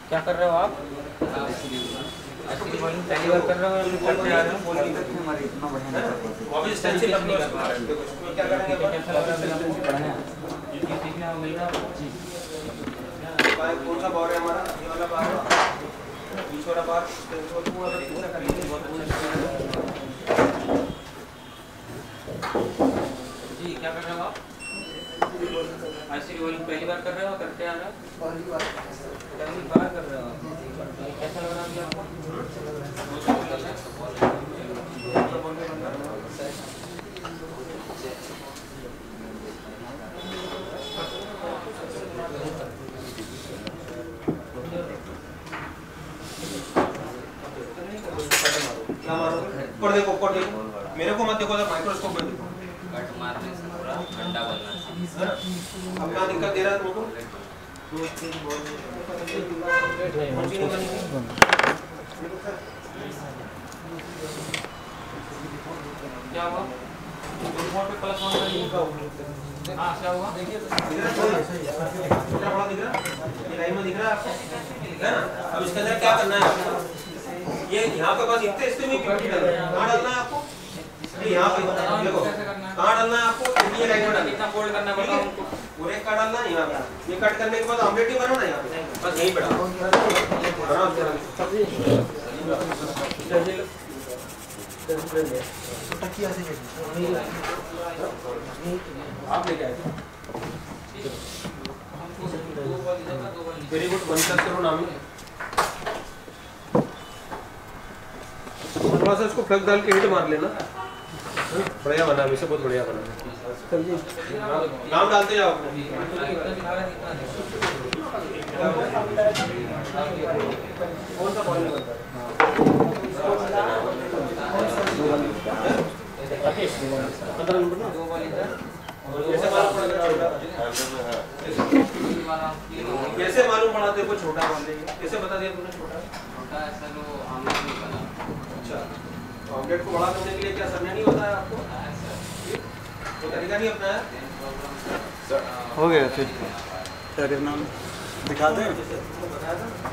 क्या कर रहे हो आप? पहली बार कर रहे हो या करते आ रहे हो? हमारे इतना बढ़िया नहीं कर पाते। वापस स्टेंसिल अपनी कर पा रहे हो। क्या करेंगे अपन? कैसा लग रहा है आपको? बढ़िया। ये सीखने को मिल रहा है जी। कौन सा बार है हमारा? ये वाला बार है। बीच वाला बार इसको पूरा करेंगे बहुत जी। क्या कर रहे हो आप? आईसीडी वॉल्यूम पहली बार कर रहे हो? करते आ रहे हो? पहली बार कर रहे हो। कैसा लग रहा है आपको? क्या मारोगे? ऊपर देखो, ऊपर देखो। मेरे को मत देखो, माइक्रोस्कोप में देखो। कट मारने से पूरा ठंडा बनना चाहिए। अब क्या दिक्कत दे रहा है तुमको? क्या हुआ? रिपोर्ट पे प्लस 1 का लिखा हुआ। हाँ क्या हुआ? देखिए कितना बड़ा दिख रहा है? ये लाइन में दिख रहा है आपको? है ना? अब इसके अंदर क्या करना है आपको? ये यहाँ पे बस इतने इसमें भी पट्टी डालना है। कहाँ डालना है आपको? यहाँ पे देखो कहाँ डालना है आपको? ये लाइन में डालना। कितना फोल्ड करना पड़ेगा उनको? पूरे का डालना है यहाँ पे। ये कट करने के बाद ऑमलेट ही बनाना है यहाँ पे। बस यहीं पे डालो। आप लेके आए वेरी गुड। 1 प्लस करो नाम। थोड़ा सा इसको प्लग डाल के हिट मार लेना। बढ़िया बना, वैसे बहुत बढ़िया बना। चलिए नाम डालते जाओ। कौन सा पॉइंट बनता है? कैसे मालूम पड़ा तेरे को छोटा वाले? कैसे बता दिया तूने छोटा? छोटा ऐसा लो आमलेट नहीं बना। अच्छा, ऑमलेट को बड़ा करने के लिए क्या सरने नहीं बताया आपको? तो तरीका नहीं अपनाया? हो गया फिर क्या करना दिखा दें? बताया था।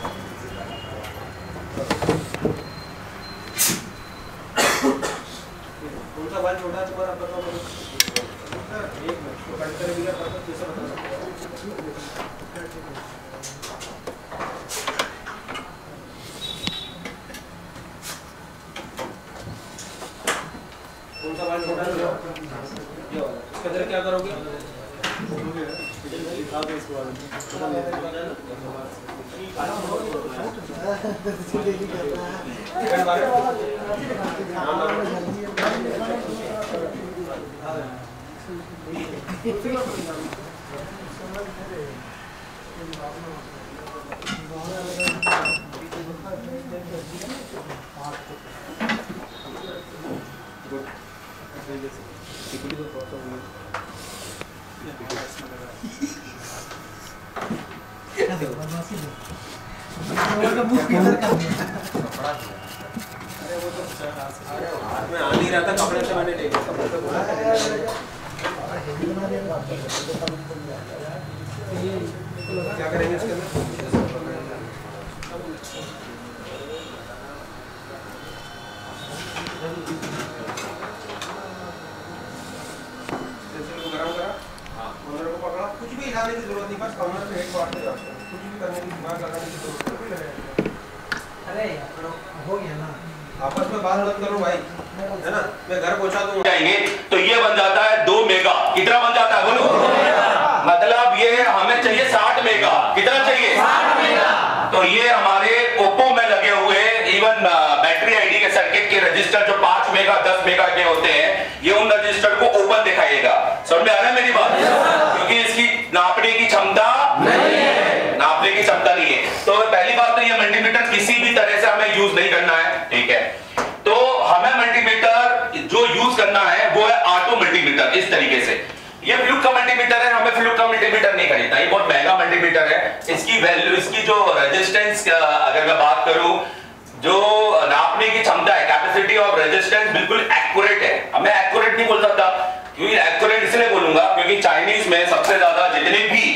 कौन सा बाल छोटा है तुम्हारा? बताओ मुझे। एक मिनट तो कट कर दिया पता कैसे बता सकते हो? कौन सा बाल छोटा है? ये वाला। इसके अंदर क्या करोगे? दिखा दो इसको मैं आ नहीं रहा था, कपड़े से मैंने ले लिया। कपड़े से बोला क्या करेंगे इसके अंदर? गरम करा, कमर को पकड़ा, कुछ भी हिलाने की जरूरत नहीं, बस कमर पे हेड मारते जाओ। कुछ भी करने की दिमाग लगाने की जरूरत नहीं। अरे हो गया ना, आपस में बात मत करो भाई, है ना? मैं घर पहुंचा दूंगा। जाएंगे तो ये बन जाता है 2 मेगा। कितना बन जाता है बोलो? मतलब ये हमें चाहिए 60 मेगा। कितना चाहिए? 60 मेगा। तो ये हमारे ओप्पो में लगे हुए इवन बैटरी आईडी के सर्किट के रजिस्टर जो 5 मेगा 10 मेगा के होते हैं, ये उन रजिस्टर को ओपन दिखाएगा। समझ में आ रहा है मेरी बात? क्योंकि इसकी नापने की क्षमता नहीं है, नापने की क्षमता नहीं है। तो पहली बात तो ये मल्टीमीटर किसी भी तरह से हमें यूज नहीं करना है, ठीक है? तो हमें मल्टीमीटर जो यूज करना है वो है ऑटो मल्टीमीटर। इस तरीके से ये फ्लूक का मल्टीमीटर है, हमें फ्लूक का मल्टीमीटर नहीं खरीदना, ये बहुत महंगा मल्टीमीटर है। इसकी वैल्यू, इसकी जो रेजिस्टेंस अगर मैं बात करूं, जो नापने की क्षमता है, कैपेसिटी ऑफ रेजिस्टेंस बिल्कुल एक्यूरेट है। मैं एक्यूरेट नहीं बोल सकता, क्योंकि एक्यूरेट इसलिए बोलूंगा क्योंकि चाइनीज में सबसे ज्यादा जितने भी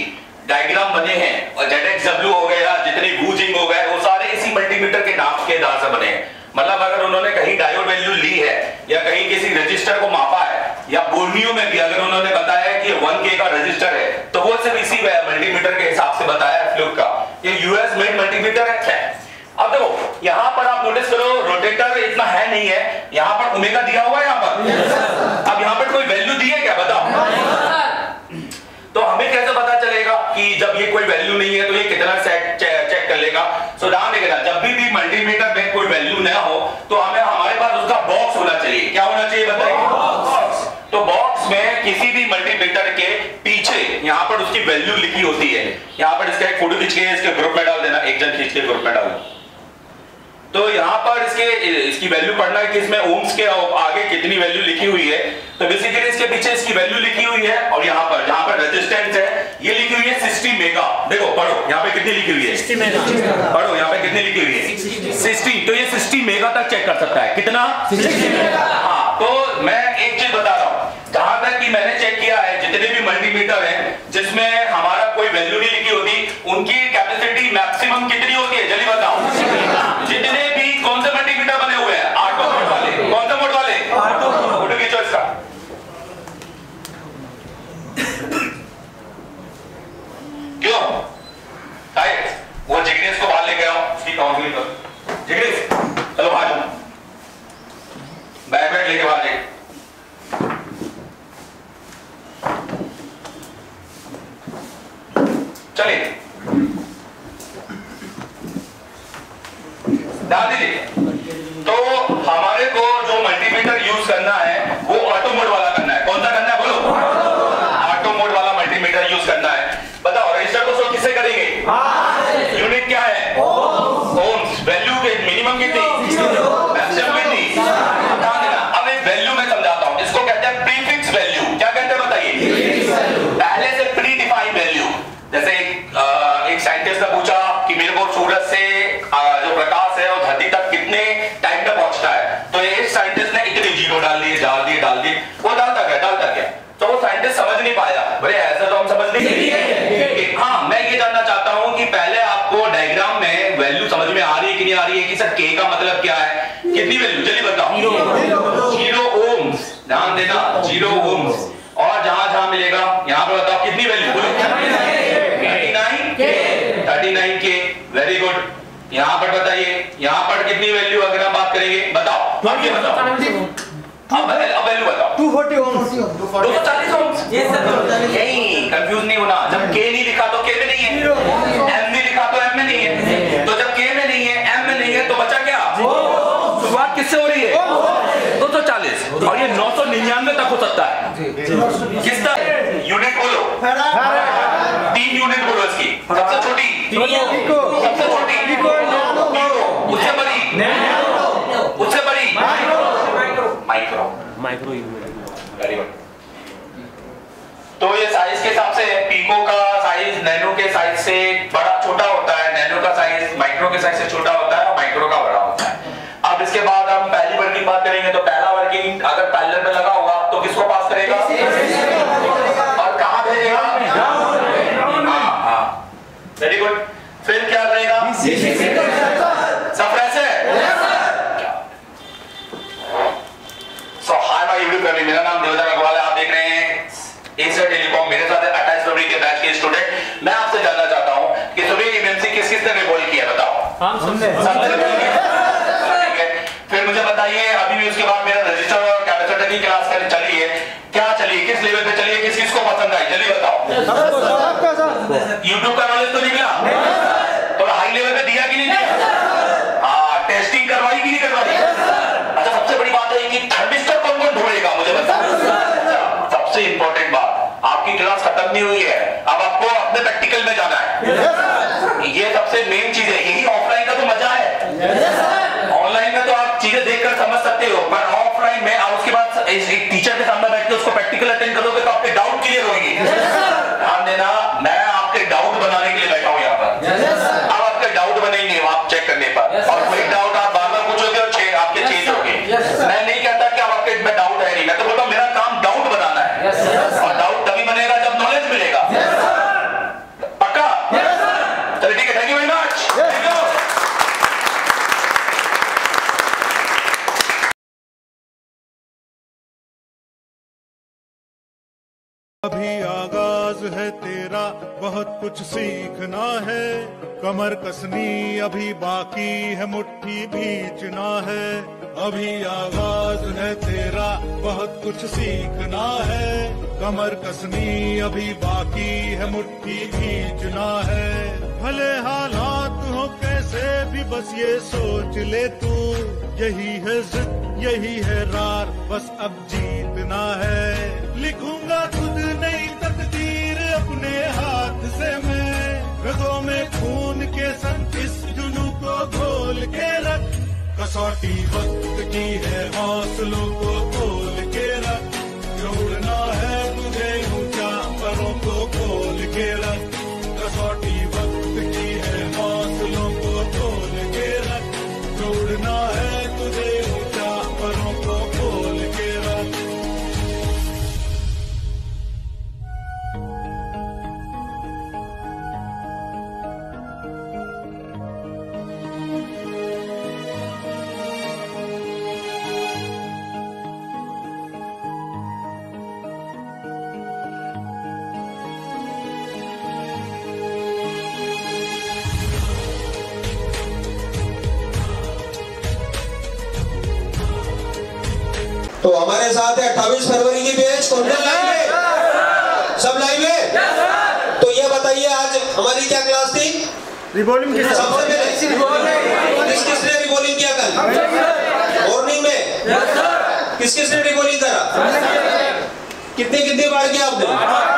डायग्राम बने हैं और ZXW हो गया, जितने गूजिंग हो गए, वो सारे इसी मल्टीमीटर के नाप के आधार से बने हैं। मतलब अगर उन्होंने कहीं डायोड वैल्यू ली है या कहीं किसी रजिस्टर को मापा है या बोर्नियो में भी अगर उन्होंने बताया कि 1K का रजिस्टर है तो वो सिर्फ इसी मल्टीमीटर के हिसाब से बताया है फ्लूक का। ये यूएस मेड मल्टीमीटर है। अब देखो यहाँ पर आप नोटिस करो रोटेटर इतना है नहीं है, यहाँ पर ओमेगा दिया हुआ है यहाँ पर। अब यहाँ पर कोई वैल्यू दी है क्या बताओ? तो हमें कैसे पता चलेगा कि जब ये कोई वैल्यू नहीं है तो ये कितना चेक कर लेगा? सो ध्यान देना, जब भी मल्टीमीटर में कोई वैल्यू ना हो तो हमें हमारे पास उसका बॉक्स होना चाहिए। क्या होना चाहिए बताइए? बॉक्स। तो बॉक्स में किसी भी मल्टीमीटर के पीछे यहाँ पर उसकी वैल्यू लिखी होती है। यहाँ पर इसका एक फोटो खींच के इसके ग्रुप में डाल देना, एक जन खींच के ग्रुप में डाल देना। तो यहाँ पर इसकी वैल्यू पढ़ना है कि इसमें ओम्स के आगे कितनी वैल्यू लिखी हुई है। तो बेसिकली इसके पीछे इसकी वैल्यू लिखी हुई है और यहाँ पर जहाँ पर रेजिस्टेंस है ये लिखी हुई है 60 मेगा। देखो पढ़ो यहाँ पे कितनी लिखी हुई है 60 मेगा। पढ़ो यहाँ पे कितनी लिखी हुई है 60। तो ये 60 मेगा तक चेक कर सकता है। कितना 60 मेगा। हाँ, तो मैं एक चीज बता रहा हूँ, जहां तक कि मैंने चेक किया है जितने भी मल्टीमीटर है जिसमें हमारा कोई वैल्यू नहीं लिखी होती उनकी कैपेसिटी मैक्सिमम कितनी होती है? जल्दी बताओ। जितने भी कौन से मल्टीमीटर बने हुए हैं? ऑटो मोड वाले। कौन सा मोड वाले? Auto mode. फोटो खींचो इसका। क्यों वो जिग्नेश को बाहर लेके आओ, उसकी काउंसलिंग करो। जिग्नेश चलो बाहर जाओ, बैग लेके बाहर जाइए। चलिए ध्यान दीजिए। तो हमारे को जो मल्टीमीटर यूज करना है वो ऑटो मोड वाला करना है। कौन सा करना है बोलो? ऑटो मोड वाला मल्टीमीटर यूज करना है। बताओ रजिस्टर को शो किससे करेंगे? यूनिट क्या है? ओम्स। वैल्यू के मिनिमम कितनी? मैक्सिमम कितनी? ध्यान देना। अब एक वैल्यू मैं समझाता हूं, इसको कहते हैं प्रीफिक्स वैल्यू। क्या कहते हैं बताइए? पहले से प्री डिफाइंड वैल्यू। जैसे एक साइंटिस्ट ने पूछा कि मेरे को सूरज से जो प्रकाश है वो धरती तक कितने टाइम तक पहुंचता है, तो एक साइंटिस्ट ने इतने जीरो डाल दिए, वो डालता गया। तो वो साइंटिस्ट समझ नहीं पाया। बोले ऐसा तो हम समझ नहीं। हाँ, मैं ये जानना चाहता हूं कि पहले आपको डायग्राम में वैल्यू समझ में आ रही है कि नहीं आ रही है कि सर के का मतलब क्या है? कितनी वैल्यू? जल्दी बताओ। 0 ओम्स। ध्यान देना, 0 ओम्स। और जहां मिलेगा यहां पर बताओ कितनी वैल्यू? 39 के। Very good. यहां पर बताइए यहां पर कितनी वैल्यू अगर हम बात करेंगे? बताओ। अब ये बताओ, अब वैल्यू बताओ। 240 ओम्स। 240 ओम्स। ये सर यही कंफ्यूज नहीं होना। जब के नहीं लिखा तो के में नहीं है, एम नहीं लिखा तो एम में नहीं है। तो जब के में नहीं है, एम में नहीं है, तो बचा क्या? शुरुआत किससे हो रही है? 240 और ये 999 तक हो सकता है। किस तक? यूनिट बोलो, 3 यूनिट बोलो इसकी। सबसे छोटी, सबसे छोटी, उससे बड़ी, उससे बड़ी, माइक्रो यूनिट। Very good. तो ये साइज के हिसाब से पीको का साइज नैनो के साइज से बड़ा छोटा होता है, नैनो का साइज माइक्रो के साइज से छोटा होता है और माइक्रो का बड़ा होता है। अब इसके बाद हम पहली वर्किंग बात करेंगे। तो पहला वर्किंग अगर पैरेलल में लगा होगा तो किसको पास करेगा और कहां भेजेगा? हाँ, वेरी गुड। फिर क्या करेगा? सब फ्रेश है? So hi my YouTube family, मेरा नाम देवदत्त अग्रवाल है। आप देख रहे हैं एशिया टेलीकॉम। मेरे साथ 28 फरवरी के बैच के स्टूडेंट। मैं आपसे जानना चाहता हूं कि सुबह एमएमसी किस-किस ने रिवॉल्व किया? बताओ। फिर मुझे बताइए, अभी भी उसके बाद मेरा रजिस्टर और कैपेसिटर की क्लास चली है, क्या चली, किस लेवल पे चली है, किस-किस को पसंद आई? जल्दी बताओ। यूट्यूब का नॉलेज तो निकला? तो हाई लेवल पे दिया कि नहीं दिया? हाँ, टेस्टिंग करवाई कि नहीं करवाई? अच्छा, सबसे बड़ी बात है कि थर्मिस्टर कौन-कौन ढूंढेगा मुझे बताओ। सबसे इंपॉर्टेंट बात, आपकी क्लास खत्म नहीं हुई है, अब आपको अपने प्रैक्टिकल में जाना है। ये सबसे मेन चीज है। यही ऑफलाइन का तो मजा है। ऑनलाइन में तो आप चीजें देखकर समझ सकते हो, पर ऑफलाइन में आप उसके बाद एक टीचर के सामने बैठ के उसको प्रैक्टिकल अटेंड करोगे तो आपके डाउट क्लियर होंगे। ध्यान देना, मैं आपके डाउट बनाने के लिए बैठा हूं यहाँ पर। अब आपके डाउट बनेंगे आप चेक करने पर, और कोई डाउट आप बार-बार पूछोगे और आपके चेंज होंगे। मैं नहीं कहता कि आपके में डाउट है नहीं, मैं तो बोलता हूं मेरा काम डाउट बनाना है। और डाउट तभी बनेगा जब नॉलेज मिलेगा। है तेरा, बहुत कुछ सीखना है। कमर कसनी अभी बाकी है, मुट्ठी भींचना है। अभी आगाज है तेरा, बहुत कुछ सीखना है। कमर कसनी अभी बाकी है, मुट्ठी भींचना है। भले हालात हो कैसे भी बस ये सोच ले तू, यही है जिद यही है रार, बस अब जीतना है। लिखूंगा खुद नई तकदीर अपने हाथ से मैं, रगों में खून के संग इस जुनू को घोल के रख। कसौटी वक्त की है, हौसलों को खोल के रख। जोड़ना है तुझे ऊंचा, परों को खोल के रख। कसौटी वक्त की है, हौसलों को खोल के रख। जोड़ना है तुझे ऊंचा, परों को खोल के रख। तो हमारे साथ है 28 फरवरी की बैच। कौन कौन लाइव है? सब लाइव है? तो ये बताइए आज हमारी क्या क्लास थी? रिबॉलिंग सबसे पहले किसने रिबॉलिंग किया कल मॉर्निंग में? किसने रिबॉलिंग करा? कितनी बार किया आपने?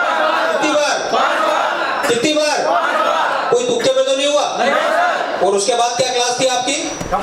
कितनी बार? कोई तुक्के में तो नहीं हुआ? और उसके बाद क्या क्लास थी आपकी?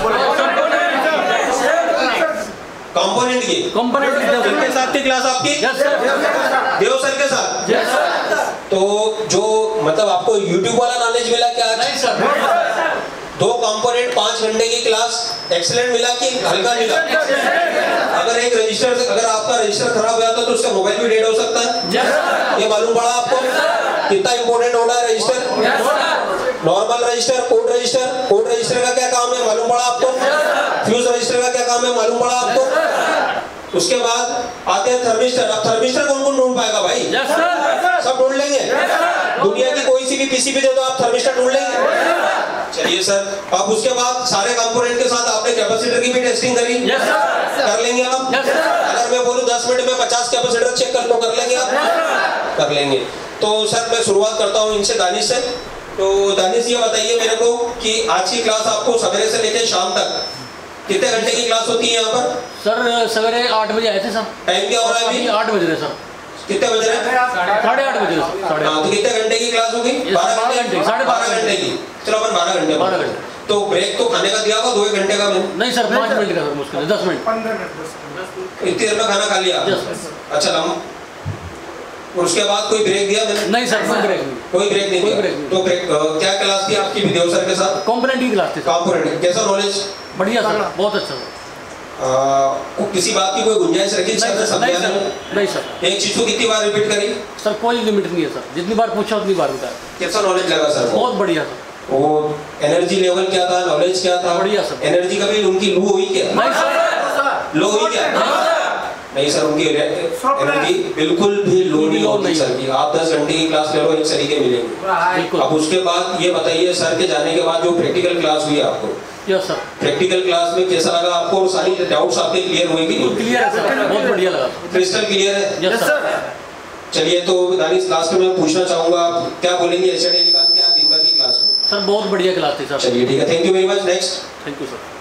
कंपोनेंट की। किसके साथ की क्लास आपकी? देव सर के साथ। तो जो मतलब आपको YouTube वाला नॉलेज मिला क्या? नहीं सर। 2 कंपोनेंट 5 घंटे की क्लास एक्सीलेंट मिला कि हल्का मिला? अगर एक रजिस्टर, अगर आपका रजिस्टर खराब हुआ था तो उसका मोबाइल भी डेड हो सकता है। ये मालूम पड़ा आपको? कितना इंपोर्टेंट होता है register? Normal register, code register. Code register का क्या काम है मालूम पड़ा आपको? फ्यूज रजिस्टर का क्या काम है मालूम पड़ा आपको? उसके बाद आते हैं थर्मिस्टर। अब थर्मिस्टर कौन कौन ढूंढ पाएगा भाई? सब ढूंढ लेंगे। दुनिया की कोई सी भी पीसीबी दे दो, आप थर्मिस्टर ढूंढ लेंगे। चलिए सर, अब उसके बाद सारे कंपोनेंट के साथ आपने कैपेसिटर की भी टेस्टिंग करी? कर लेंगे आप? अगर मैं बोलूं 10 मिनट में 50 कैपेसिटर चेक कर लो, कर लेंगे आप? कर लेंगे। तो सर मैं शुरुआत करता हूँ इनसे, दानिश से। तो दानिश ये बताइए मेरे को कि आज की क्लास आपको सवेरे से लेकर शाम तक कितने घंटे की क्लास होती है यहाँ पर? सर सवेरे 8 बजे आए थे सर। टाइम क्या हो रहा है अभी? 8 बज रहे सर। कितने बज रहे हैं? 8:30 बजे सर। हाँ, तो कितने घंटे की क्लास होगी? 12 घंटे। 12.5 घंटे की। चलो अपन 12 घंटे। 12 घंटे। तो ब्रेक तो खाने का दिया होगा 2 घंटे का? मैंने नहीं सर, 5 मिनट का सर, मुश्किल है 10 मिनट। इतनी देर में खाना खा लिया? अच्छा लम। और उसके बाद कोई ब्रेक दिया मैंने? नहीं सर, कोई ब्रेक नहीं। कोई ब्रेक नहीं दिया। तो ब्रेक क्या क्लास थी आपकी विदेव सर के साथ? कंपोनेंट की क्लास थी। कंपोनेंट कैसा नॉलेज? बढ़िया सर, बहुत अच्छा सर। किसी बात की कोई गुंजाइश रखी समझाने में? नहीं सर। एक चीज को कितनी बार रिपीट करी? सर कोई लिमिट नहीं है सर, जितनी बार पूछा उतनी बार बताया। कैसा नॉलेज लगा सर? बहुत बढ़िया सर। वो एनर्जी लेवल क्या था, नॉलेज क्या था? बढ़िया सर। एनर्जी कभी उनकी लो हुई क्या? नहीं सर। लो हुई क्या? नहीं सर, उनकी एनर्जी बिल्कुल भी लो नहीं होगी सर की। आप 10 घंटे की क्लास ले लो, एक तरीके मिलेंगे। अब उसके बाद ये बताइए, सर के जाने के बाद जो प्रैक्टिकल क्लास हुई आपको, यस सर, प्रैक्टिकल क्लास में कैसा लगा आपको? और सारी डाउट्स आपके क्लियर हुए कि नहीं? क्लियर है सर, बहुत बढ़िया लगा। क्रिस्टल क्लियर है? Yes sir. चलिए, तो दानिश लास्ट में मैं पूछना चाहूंगा, क्या बोलेंगे एचआर टेलीकॉम की आज दिन भर की क्लास में? सर बहुत बढ़िया क्लास थी सर। चलिए ठीक है, thank you very much. Next. Thank you sir.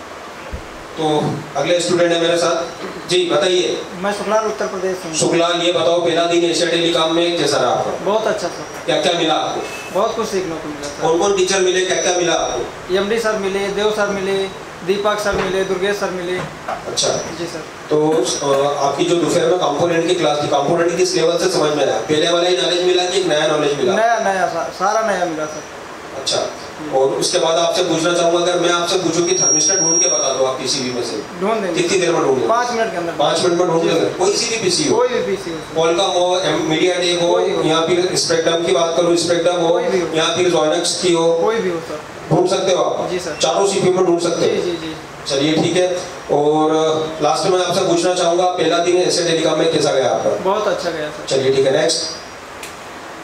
तो अगले स्टूडेंट है मेरे साथ जी, बताइए। मैं सुखलाल उत्तर प्रदेश से हूँ। सुखलाल, ये बताओ पहला दिन एशिया टेलीकॉम में कैसा रहा आपका? बहुत अच्छा सर। क्या क्या मिला आपको? बहुत कुछ सीखने को मिला सर। कौन कौन टीचर मिले, क्या क्या मिला आपको? एमडी सर मिले, देव सर मिले, दीपक सर मिले, दुर्गेश सर मिले। अच्छा जी सर। तो आपकी जो दोपहर में कंपोनेंट की क्लास थी, कंपोनेंट किस लेवल से समझ में आया? पहले वाला ही नॉलेज मिला कि एक नया नॉलेज मिला? नया सारा नया मिला सर। अच्छा, और उसके बाद आपसे पूछना चाहूंगा, अगर मैं आपसे पूछूं कि थर्मिस्टर ढूंढ के बता दो आप पीसीबी में से, ढूंढ देंगे। कितनी देर में ढूंढ? 5 मिनट के अंदर। 5 मिनट में ढूंढ लेंगे? कोई सी भी पीसी हो, कोई भी पीसी हो, क्वालकॉम हो, मीडियाटेक हो, यहाँ फिर स्पेक्ट्रम की बात करूँ, स्पेक्ट्रम हो, यहाँ फिर जोइनक्स की हो, कोई भी हो सर, ढूंढ सकते हो आप? जी सर। चारों सीपीयू में ढूंढ सकते हो? जी जी। चलिए ठीक है। और लास्ट में आपसे पूछना चाहूंगा, पहला दिन एशिया टेलीकॉम में कैसा गया आपका? बहुत अच्छा गया सर। चलिए ठीक है, नेक्स्ट।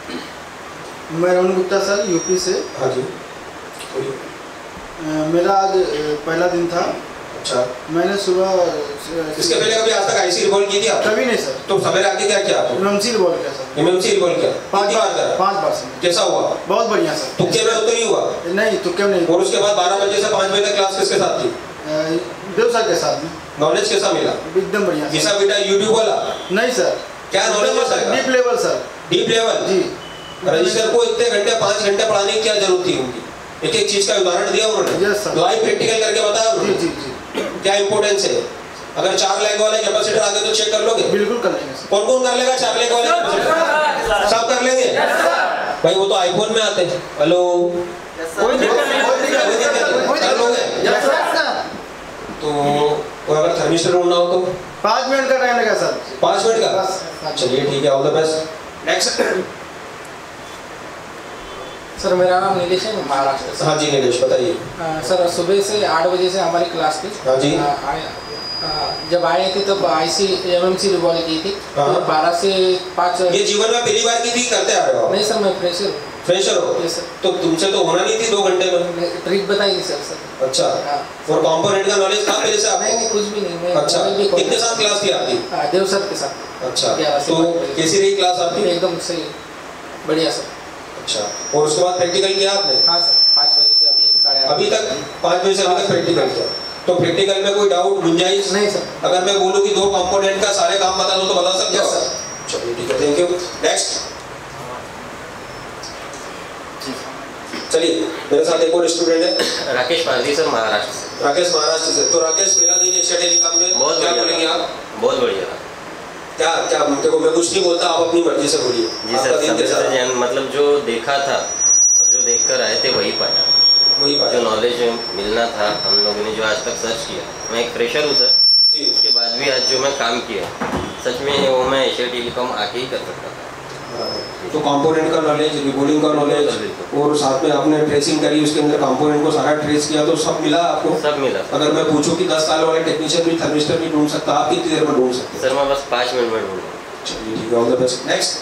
मैं रमन गुप्ता सर, यूपी से। हाँ जी। मेरा आज पहला दिन था। अच्छा। मैंने सुबह इसके पहले कभी आज तक आईसी रिवॉल्व की थी आप? कभी नहीं सर। तो सवेरे आके क्या किया आपने? एमएमसी रिवॉल्व किया सर। एमएमसी रिवॉल्व किया 5 बार करा? 5 बार सर। कैसा हुआ? बहुत बढ़िया सर। तुक्के में तो नहीं हुआ? नहीं, तुक्के में नहीं। और उसके बाद 12 बजे से 5 बजे तक क्लास किसके साथ थी? देव सर के साथ में। नॉलेज कैसा मिला? एकदम बढ़िया। घिसा बेटा यूट्यूब वाला? नहीं सर। क्या नॉलेज है sir? Deep level sir. Deep level जी। रजिस्टर को इतने घंटे 5 घंटे पढ़ाने की क्या जरूरत थी उनकी? एक एक चीज का उदाहरण दिया उन्होंने। Yes sir. लाइव प्रैक्टिकल करके बताया उन्होंने। जी जी जी। क्या इंपोर्टेंस है? अगर 4 लाख वाला कैपेसिटर आगे तो चेक कर लोगे? बिल्कुल कर लेंगे सर। कौन कौन कर लेगा 4 लाख वाले कैपेसिटर? सब कर लेंगे भाई, वो तो आईफोन में आते हैं। हेलो, कोई दिक्कत नहीं। कर लोगे? तो अगर थर्मिस्टर ढूंढना हो तो 5 मिनट का टाइम लगा सर। 5 मिनट का? बस। चलिए ठीक है, all the best. Next. Sir मेरा नाम नीलेश है, महाराष्ट्र से। हाँ जी नीलेश, बताइए। सर सुबह से 8 बजे से हमारी क्लास थी। हाँ जी। जब आए थे तब आईसी एमएमसी रिवॉल्व की थी। हाँ। तो 12 से 5। ये जीवन में पहली बार की थी, करते आ रहे हो? नहीं सर, मैं फ्रेशर हूँ। फ्रेशर हो? Yes sir. तो तुमसे तो होना नहीं थी 2 घंटे में? ट्रिक बताई थी सर। अच्छा। हाँ। और कंपोनेंट का नॉलेज था पहले से आपको? नहीं, कुछ भी नहीं। मैं अच्छा। कितने साथ क्लास थी आपकी? देव सर के साथ। अच्छा। 11 से तो 5 बजे। कैसी रही क्लास आपकी? एकदम सही, बढ़िया सर। अच्छा। और उसके बाद प्रैक्टिकल किया आपने? हाँ सर, 5 बजे से अभी 8:30 अभी तक 5 बजे से अभी तक प्रैक्टिकल किया? तो प्रैक्टिकल में कोई डाउट, गुंजाइश? नहीं सर। अगर मैं बोलूं कि 2 कंपोनेंट का सारे काम बता दो तो बता सकते हो? Yes sir. चलिए ठीक है, थैंक यू। नेक्स्ट। चलिए, मेरे साथ एक और स्टूडेंट है राकेश पारदी सर, महाराष्ट्र से। राकेश, महाराष्ट्र से। तो राकेश, पहला दिन एशिया टेलीकॉम में बहुत क्या बढ़िया बोलेंगे आप? बहुत बढ़िया। क्या क्या देखो, मैं कुछ नहीं बोलता, आप अपनी मर्जी से बोलिए। जी सर, सबसे ज्यादा मतलब जो देखा था और जो देखकर आए थे वही पाया। वही जो पाया। नॉलेज मिलना था हम लोगों ने जो आज तक सर्च किया। मैं एक फ्रेशर हूँ सर जी। उसके बाद भी आज जो मैं काम किया सच में वो मैं एशिया टेलीकॉम आके ही कर सकता था। तो कंपोनेंट का नॉलेज, रिबोलिंग का नॉलेज, और साथ में आपने ट्रेसिंग करी, उसके अंदर कंपोनेंट को सारा ट्रेस किया, तो सब मिला आपको? सब मिला। अगर मैं पूछूं कि 10 साल वाले टेक्नीशियन भी थर्मिस्टर भी ढूंढ सकता, आप कितनी देर में ढूंढ सकते? सर मैं बस 5 मिनट में ढूंढूंगा। चलिए ठीक है, all the best. Next.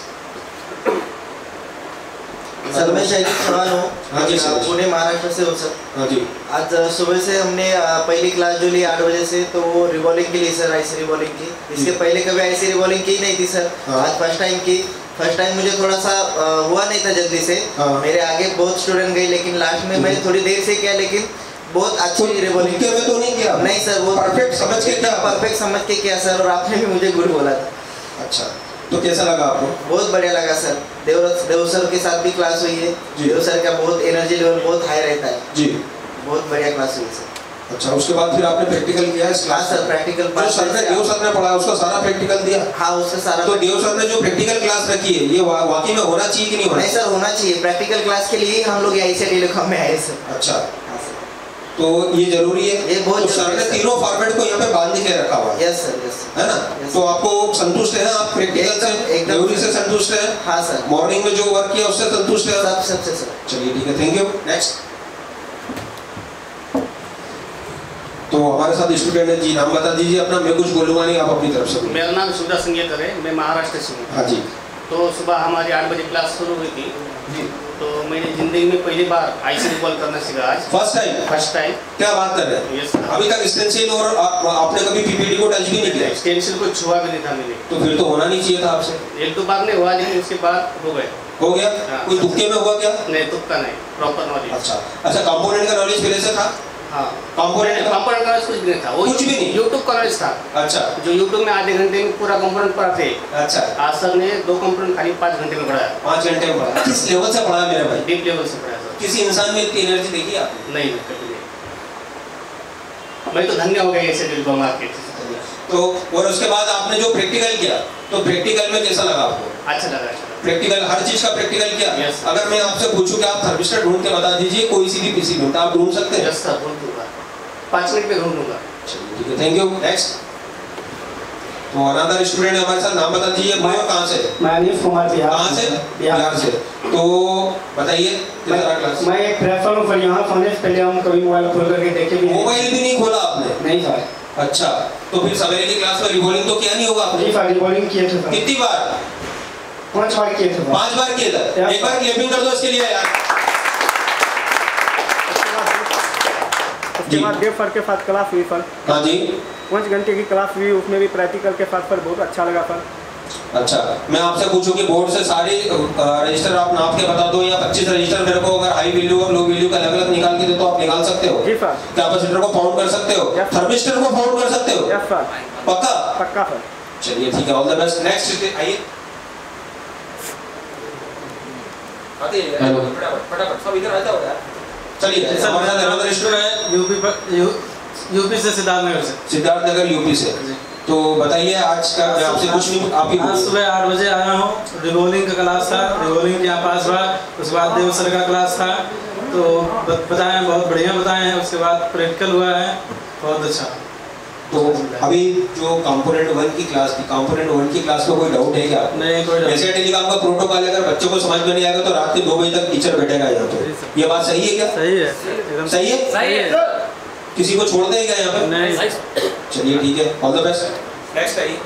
Sir मैं शैलेश चौहान हूँ। हाँ जी सर। पुणे महाराष्ट्र से हूँ सर। हाँ जी। आज सुबह से हमने पहली क्लास जो ली 8 बजे से, तो वो रिवॉल्विंग की ली सर, आईसी रिवॉल्विंग की। इसके पहले कभी आईसी रिवॉल्विंग की नहीं थी सर। हाँ। आज फर्स्ट टाइम की। फर्स्ट टाइम मुझे थोड़ा सा हुआ नहीं था जल्दी से। हाँ। मेरे आगे बहुत स्टूडेंट गए, लेकिन लास्ट में मैं थोड़ी देर से किया, लेकिन बहुत अच्छी रिवॉल्विंग। तुक्के में तो नहीं किया? नहीं सर, वो परफेक्ट समझ के किया? परफेक्ट समझ के किया सर, और आपने भी मुझे गुड बोला था। अच्छा, तो कैसा लगा आपको? बहुत बढ़िया लगा सर। देव सर के साथ भी क्लास हुई है। जी। देव सर का बहुत एनर्जी लेवल बहुत हाई रहता है। जी। बहुत बढ़िया क्लास हुई सर। अच्छा, उसके बाद फिर आपने प्रैक्टिकल किया इस हाँ क्लास? सर, प्रैक्टिकल जो सर ने देव सर ने पढ़ाया उसका सारा प्रैक्टिकल दिया? हाँ, उसका सारा। तो देव सर ने जो प्रैक्टिकल क्लास रखी है, ये वाकई में होना चाहिए कि नहीं होना? नहीं सर, होना चाहिए। प्रैक्टिकल क्लास के लिए हम लोग एशिया टेलीकॉम में आए सर। अच्छा, हाँ सर। तो ये जरूरी है? ये बहुत तो सर जरूरी ने है। तीनों फॉर्मेट को यहाँ पे बांध के रखा हुआ है। Yes sir, yes sir. है ना? Yes, तो आपको संतुष्ट है ना? आप प्रैक्टिकल से, एकदम थ्योरी से संतुष्ट है? हाँ सर। मॉर्निंग में जो वर्क किया उससे संतुष्ट है? सब सबसे सर। चलिए ठीक है, थैंक यू। नेक्स्ट। तो हमारे साथ स्टूडेंट है जी, नाम बता दीजिए अपना। मैं कुछ बोलूंगा नहीं, आप अपनी तरफ से बोलिए। मेरा नाम सुधा संगेकर है, मैं महाराष्ट्र से हूँ। हाँ जी। तो सुबह हमारी 8 बजे क्लास शुरू हुई थी जी। तो मैंने जिंदगी में पहली बार आईसी रिवॉल्व करना सीखा आज। First time? क्या बात कर रहे हैं? Yes sir. अभी तक स्टेंसिल और आपने कभी पीपीटी को टच भी नहीं किया? स्टेंसिल को छुआ भी नहीं था मैंने। तो फिर तो होना नहीं चाहिए था आपसे। 1-2 बार नहीं हुआ, लेकिन उसके बाद हो गए। हो गया? हाँ। कोई तुक्के में हुआ क्या? नहीं, तुक्का नहीं, प्रॉपर नॉलेज। अच्छा अच्छा, कंपोनेंट का नॉलेज पहले से था? हाँ। कंपोनेंट कंपोनेंट का नॉलेज कुछ भी नहीं था। वो कुछ भी नहीं? यूट्यूब का नॉलेज था। अच्छा। जो यूट्यूब में आधे घंटे में पूरा कंपोनेंट पढ़ाते। अच्छा। आज सर ने 2 कंपोनेंट खाली 5 घंटे में पढ़ाया। 5 घंटे में पढ़ाया? किस लेवल से पढ़ाया मेरे भाई? डीप लेवल से पढ़ाया सर। किसी इंसान में इतनी एनर्जी देखी आपने? नहीं, कभी नहीं। मैं तो धन्य हो गया ऐसे टेलीकॉम मार्केट। तो और उसके बाद आपने जो प्रैक्टिकल किया, तो प्रैक्टिकल में कैसा लगा आपको? अच्छा लगा। प्रैक्टिकल, हर चीज का प्रैक्टिकल किया? Yes, sir. अगर मैं आपसे पूछूं कि आप थर्मिस्टर ढूंढ के बता दीजिए, कोई सी भी पीसी ढूंढता, आप ढूंढ सकते हैं? यस सर, ढूंढ दूंगा। 5 मिनट में ढूंढ दूंगा। चलिए ठीक है, थैंक यू। नेक्स्ट। तो अनदर स्टूडेंट हमारे साथ, नाम बता दीजिए। मैं कहाँ से? मैं अनिल कुमार, बिहार। कहाँ से? बिहार से। तो बताइए कितना क्लास? मैं एक प्रेफर हूँ पर यहाँ सोने से पहले हम कभी मोबाइल खोल करके देखे भी मोबाइल भी नहीं खोला आपने? नहीं सर। अच्छा, तो फिर सवेरे की क्लास में रिवॉल्विंग तो किया नहीं होगा आपने? जी सर, रिवॉल्विंग किए थे सर। कितनी बार? 5 बार किए थे। 5 बार किए था। एक बार क्लैपिंग कर दो इसके लिए यार। उसके बाद डेफ के साथ क्लास हुई सर। हाँ जी। 5 घंटे की क्लास हुई, उसमें भी प्रैक्टिकल के साथ सर बहुत अच्छा लगा सर। अच्छा, मैं आपसे पूछूं कि बोर्ड से सारे रजिस्टर आप नाप के बता दो, या 25 रजिस्टर मेरे को अगर हाई वैल्यू और लो वैल्यू का अलग अलग निकाल के दे तो आप निकाल सकते हो? जी सर। कैपेसिटर को फाउंड कर सकते हो? थर्मिस्टर को फाउंड कर सकते हो? Yes sir. पक्का? पक्का सर। चलिए ठीक है, ऑल द बेस्ट। नेक्स्ट आइए। फटाफट सब इधर आ जाओ यार। चलिए हमारे साथ अनदर स्टूडेंट है यूपी से, सिद्धार्थनगर से। सिद्धार्थनगर यूपी से। तो बताइए आज का, मैं आपसे कुछ नहीं, आप ही आज सुबह 8 बजे आया हूँ। रिवॉल्विंग का क्लास था, रिवॉल्विंग के यहाँ पास हुआ। उसके बाद देव सर का क्लास था, तो बताए बहुत बढ़िया बताए हैं। उसके बाद प्रैक्टिकल हुआ है, बहुत अच्छा। तो अभी जो कंपोनेंट 1 की क्लास थी, कंपोनेंट 1 की क्लास में कोई डाउट है क्या? नहीं, कोई डाउट। वैसे टेलीकॉम का प्रोटोकॉल अगर बच्चों को समझ में नहीं आएगा तो रात के 2 बजे तक टीचर बैठेगा यहाँ पे। ये बात सही है क्या? सही है, एकदम सही है। सही है। किसी को छोड़ देगा यहाँ पे? नहीं। चलिए ठीक है, ऑल द बेस्ट। नेक्स्ट आइए।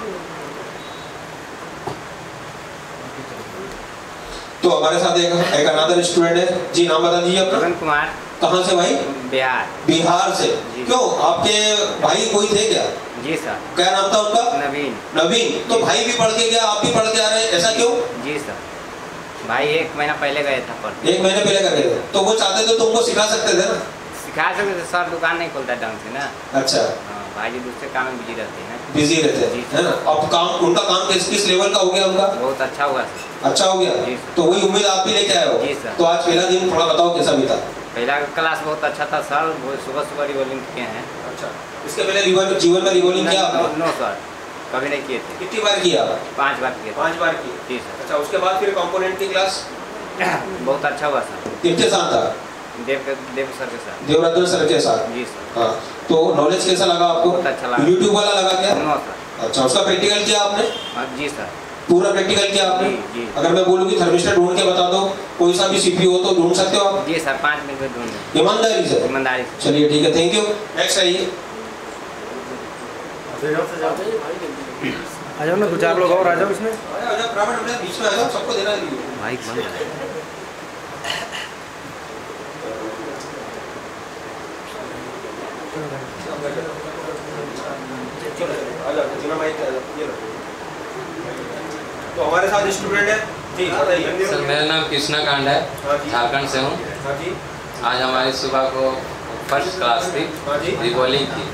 तो हमारे साथ एक अनदर स्टूडेंट है जी, नाम बता दीजिए अपना। कुमार। कहाँ से भाई? बिहार। बिहार से। क्यों, आपके भाई कोई थे क्या? जी सर। क्या नाम था उनका? नवीन। नवीन। तो भाई भी पढ़ के गया, आप भी पढ़ के आ रहे हैं, ऐसा क्यों? जी सर, भाई 1 महीना पहले गए था पढ़। 1 महीने पहले कर गए थे, तो वो चाहते थे तो उनको सिखा सकते थे ना? सिखा सकते थे सर, दुकान नहीं खोलता ढंग से ना। अच्छा। भाई जी दूसरे काम में बिजी रहते हैं। बिजी रहते हैं, है ना? अब काम, उनका काम किस लेवल का हो गया उनका? बहुत अच्छा हुआ सर। अच्छा हो गया। तो वही उम्मीद आप भी लेके आए हो? जी सर। तो आज पहला दिन थोड़ा बताओ कैसा बीता? पहला क्लास बहुत अच्छा था सर, सुबह रिवॉल्विंग किए हैं। अच्छा, इसके पहले जीवन में रिवॉल्विंग किया आपने? नो सर, कभी नहीं किए थे। कितनी बार किया? 5 बार किए। 5 बार किए? जी सर। अच्छा, उसके बाद फिर कंपोनेंट की क्लास? बहुत अच्छा हुआ सर। किसके साथ था? देव सर के साथ। देवरत्न सर के साथ। जी सर। हाँ, तो नॉलेज कैसा लगा आपको? बहुत अच्छा लगा। यूट्यूब वाला लगा क्या? No sir. अच्छा, उसका प्रैक्टिकल किया आपने? जी सर। पूरा प्रैक्टिकल किया आपने? जी। अगर मैं बोलूँ कि थर्मिस्टर ढूंढ के बता दो, कोई सा भी सीपीयू हो तो ढूंढ सकते हो आप? जी सर, 5 मिनट में ढूंढ लेंगे। ईमानदारी से? ईमानदारी से। चलिए ठीक है, थैंक यू। नेक्स्ट आइए। आ जाओ ना, 2-4 लोग और आ जाओ इसमें। आ जाओ, ब्राह्मण अपने बीच में आ जाओ, सबको देना है। माइक बंद है। तो हमारे साथ स्टूडेंट है जी, बताइए। सर मेरा नाम कृष्णा कांड है, झारखंड से हूँ। आज हमारी सुबह को फर्स्ट क्लास थी, रिवॉल्विंग की।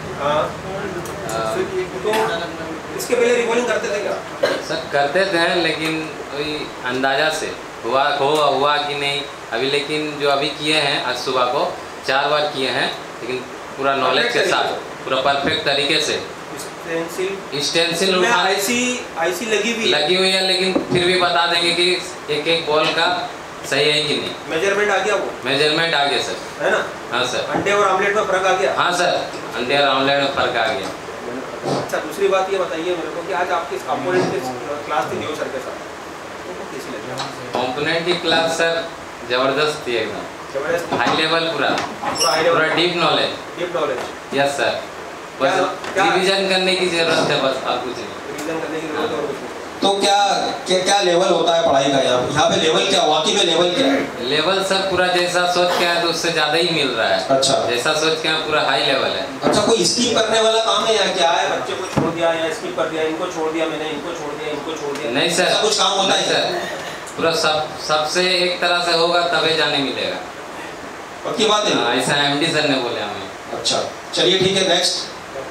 तो इसके पहले रिवॉल्विंग करते थे क्या? सर करते थे, लेकिन वही अंदाजा से हुआ कि नहीं अभी। लेकिन जो अभी किए हैं आज सुबह को 4 बार किए हैं, लेकिन पूरा नॉलेज के साथ, पूरा परफेक्ट तरीके से। स्टेंसिल आईसी लगी हुई है, लेकिन फिर भी बता देंगे कि एक बॉल का सही है कि नहीं। मेजरमेंट आ गया? वो मेजरमेंट आ गया सर, है ना? हाँ सर। अंडे और ऑमलेट में फर्क आ गया? हाँ सर, अंडे और ऑमलेट में फर्क आ गया। अच्छा, दूसरी बात ये बताइए मेरे को कि आज आपकी कंपोनेंट की क्लास थी देव सर के साथ, तो कैसी लगी? कंपोनेंट की क्लास सर जबरदस्त थी, एकदम हाई लेवल, पूरा डीप नॉलेज। यस सर, बस रिवीजन करने की जरूरत है, बस और कुछ नहीं। रिवीजन करने की जरूरत है और कुछ नहीं। तो क्या लेवल होता है पढ़ाई का यहाँ पे लेवल क्या, वाकई में लेवल क्या है? लेवल सर पूरा जैसा सोच के है तो उससे ज़्यादा ही मिल रहा है। अच्छा, जैसा सोच के है पूरा हाई लेवल है। अच्छा, कोई स्किप करने वाला काम है या क्या है? बच्चे को छोड़ दिया या स्किप कर दिया, इनको छोड़ दिया मैंने, इनको छोड़ दिया, इनको छोड़ दिया? नहीं सर, कुछ काम होता है सर, पूरा सबसे एक तरह से होगा तभी जाने मिलेगा। पक्की बात है? ऐसा MD सर ने बोले हमें। अच्छा, चलिए ठीक है, नेक्स्ट।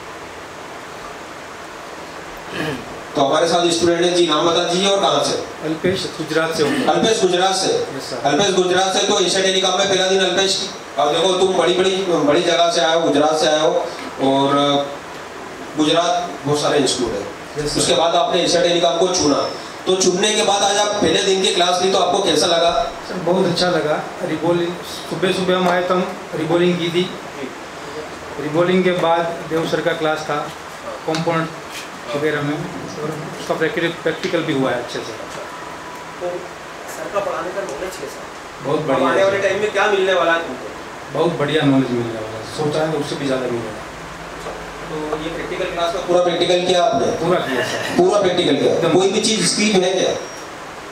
तो हमारे साथ स्टूडेंट है जी, नाम बता दीजिए और कहाँ से? अल्पेश गुजरात से। अल्पेश गुजरात से? अल्पेश गुजरात से। तो एशिया टेलीकॉम में पहला दिन अल्पेश, और देखो तुम बड़ी जगह से आए हो, गुजरात से आए हो, और गुजरात बहुत सारे इंस्टीट्यूट है। उसके बाद आपने एशिया टेलीकॉम को चुना, तो चुनने के बाद आज आप पहले दिन की क्लास ली, तो आपको कैसा लगा? सर बहुत अच्छा लगा। रिवॉल्विंग सुबह हम आए तो हम रिवॉल्विंग की थी। रिवॉल्विंग के बाद देव सर का क्लास था कंपाउंड वगैरह में, और उसका प्रैक्टिकल भी हुआ है अच्छे से। तो सर का पढ़ाने का नॉलेज कैसा? बहुत बढ़िया। आने वाले टाइम में क्या मिलने वाला है तुमको? बहुत बढ़िया नॉलेज मिलने वाला है, सोचा है उससे भी ज़्यादा मिलेगा। तो ये प्रैक्टिकल क्लास में पूरा प्रैक्टिकल किया आपने? पूरा किया सर, पूरा प्रैक्टिकल किया। कोई भी चीज़ स्किप है क्या?